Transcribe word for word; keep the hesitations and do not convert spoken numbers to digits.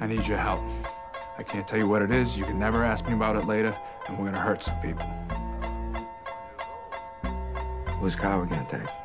I need your help. I can't tell you what it is. You can never ask me about it later, and we're gonna hurt some people. Whose car are we gonna take?